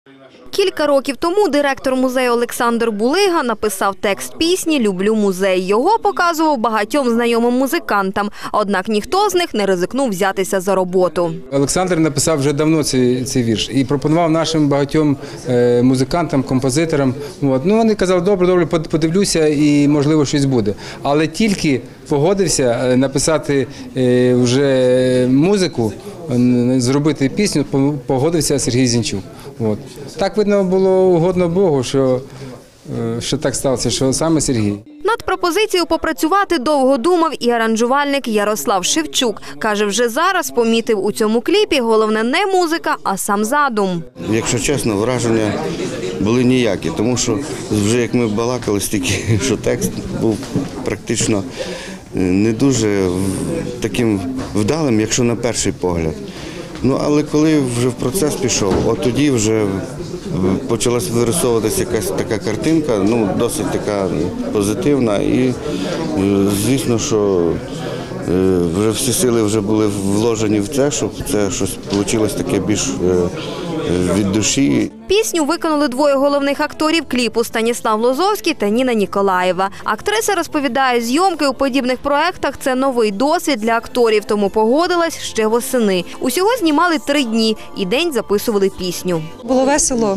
Кілька років тому директор музею Олександр Булига написав текст пісні «Люблю музей». Його показував багатьом знайомим музикантам, однак ніхто з них не ризикнув взятися за роботу. Олександр написав вже давно цей вірш і пропонував нашим багатьом музикантам, композиторам. Вони казали, добре, подивлюся і, можливо, щось буде. Але тільки погодився написати вже музику, зробити пісню, погодився Сергій Зінчук. Так, видно, було угодно Богу, що так сталося, що саме Сергій. Над пропозицією попрацювати довго думав і аранжувальник Ярослав Шевчук. Каже, вже зараз помітив у цьому кліпі головне не музика, а сам задум. Якщо чесно, враження були ніякі, тому що вже як ми балакали стільки, що текст був практично не дуже таким вдалим, якщо на перший погляд. Але коли вже в процес пішов, от тоді вже почалася вирисовуватися якась така картинка, досить така позитивна. І звісно, що вже всі сили вже були вложені в це, щоб це щось вийшло таке більш від душі. Пісню виконали двоє головних акторів кліпу – Станіслав Лозовський та Ніна Ніколаєва. Актриса розповідає, зйомки у подібних проєктах – це новий досвід для акторів, тому погодилась ще восени. Усього знімали 3 дні і день записували пісню. Було весело.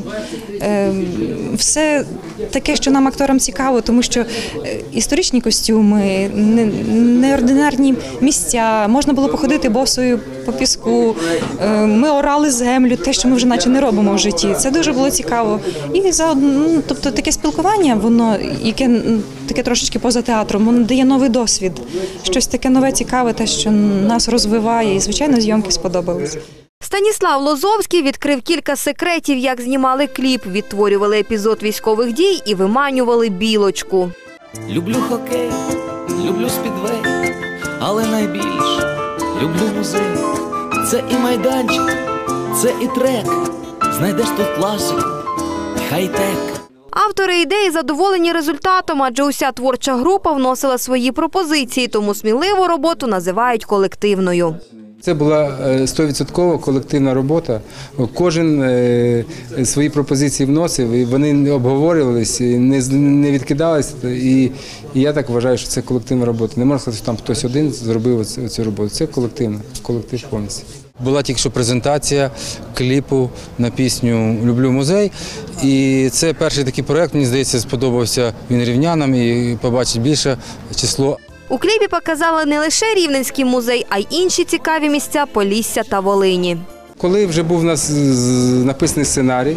Все таке, що нам, акторам, цікаво, тому що історичні костюми, неординарні місця, можна було походити босою по піску, ми орали землю, те, що ми вже наче не робимо в житті. Це дуже було цікаво. І тобто таке спілкування, воно, яке таке трошечки поза театром, воно дає новий досвід. Щось таке нове, цікаве, те, що нас розвиває. І, звичайно, зйомки сподобались. Станіслав Лозовський відкрив кілька секретів, як знімали кліп, відтворювали епізод військових дій і виманювали білочку. Люблю хокей, люблю спідвей, але найбільше люблю музей. Це і майданчик, це і трек, знайдеш тут класику і хай-тек. Автори ідеї задоволені результатом, адже уся творча група вносила свої пропозиції, тому сміливу роботу називають колективною. Це була 100% колективна робота. Кожен свої пропозиції вносив, і вони обговорювалися, не відкидалися. І я так вважаю, що це колективна робота. Не можна сказати, що там хтось один зробив цю роботу. Це колектив повністю. Була тільки що презентація кліпу на пісню «Люблю музей». І це перший такий проєкт, мені здається, сподобався він рівнянам і побачить більше число. У кліпі показали не лише Рівненський музей, а й інші цікаві місця Полісся та Волині. Коли вже був у нас написаний сценарій,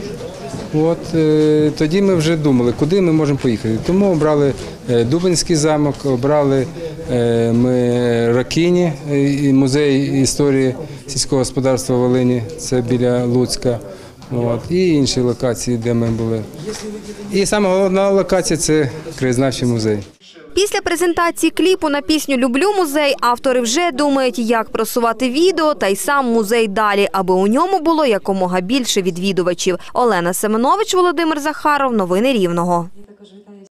тоді ми вже думали, куди ми можемо поїхати. Тому обрали Дубенський замок, обрали ми Ракині, музей історії сільського господарства Волині, це біля Луцька, і інші локації, де ми були. І саме головна локація – це краєзнавчий музей. Після презентації кліпу на пісню «Люблю музей» автори вже думають, як просувати відео та й сам музей далі, аби у ньому було якомога більше відвідувачів. Олена Семенович, Володимир Захаров. Новини Рівного.